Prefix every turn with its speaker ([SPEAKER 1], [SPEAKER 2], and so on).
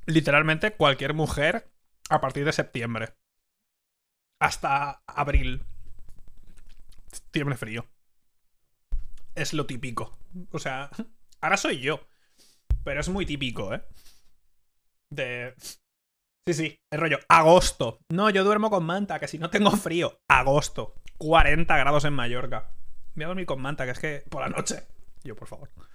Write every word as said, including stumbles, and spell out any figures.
[SPEAKER 1] literalmente cualquier mujer a partir de septiembre. Hasta abril. Septiembre frío. Es lo típico. O sea, ahora soy yo. Pero es muy típico, ¿eh? De... Sí, sí, el rollo. Agosto. No, yo duermo con manta, que si no tengo frío. Agosto. cuarenta grados en Mallorca. Voy a dormir con manta, que es que por la noche. Yo, por favor.